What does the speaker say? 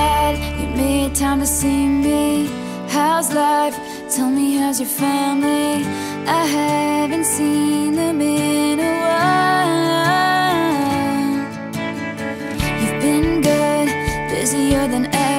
glad you made time to see me. How's life? Tell me, how's your family? I haven't seen them in a while. You've been good, busier than ever.